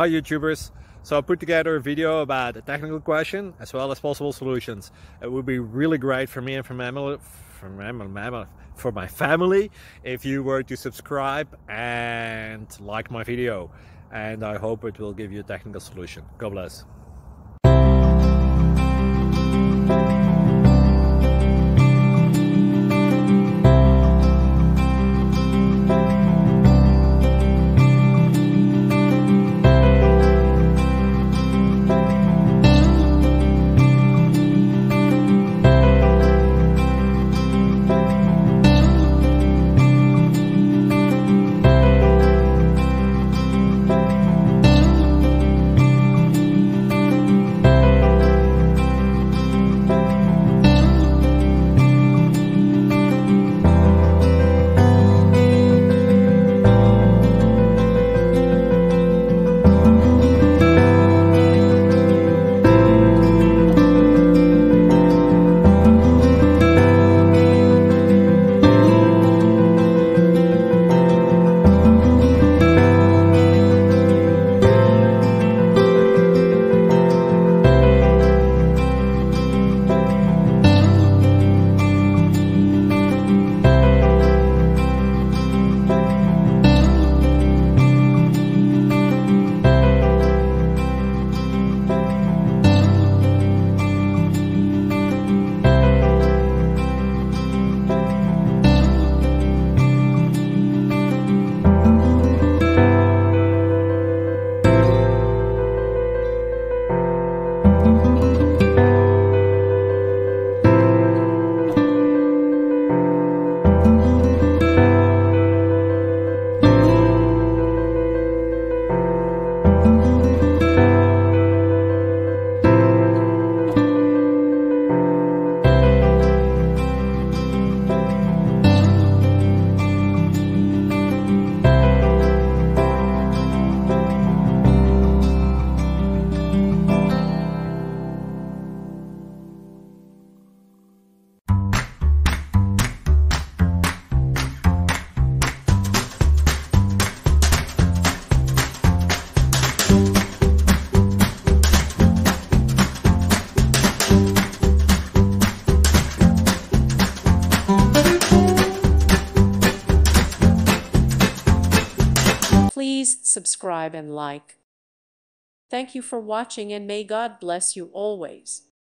Hi YouTubers! So I put together a video about a technical question as well as possible solutions. It would be really great for me and for my family if you were to subscribe and like my video, and I hope it will give you a technical solution. God bless. Please subscribe and like. Thank you for watching, and may God bless you always.